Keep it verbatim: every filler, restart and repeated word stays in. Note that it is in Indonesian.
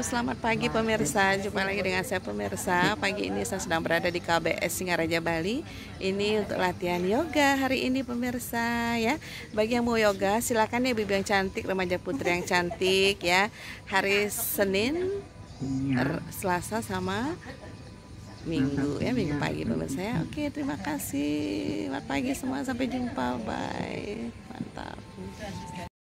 selamat pagi pemirsa. Jumpa lagi dengan saya pemirsa. Pagi ini saya sedang berada di K B S Singaraja Bali. Ini untuk latihan yoga hari ini pemirsa ya. Bagi yang mau yoga silakan ya, bibi yang cantik, remaja putri yang cantik ya. Hari Senin, Selasa sama Minggu ya, Minggu pagi pemirsa ya. Oke, terima kasih. Selamat pagi semua, sampai jumpa. Bye. Mantap.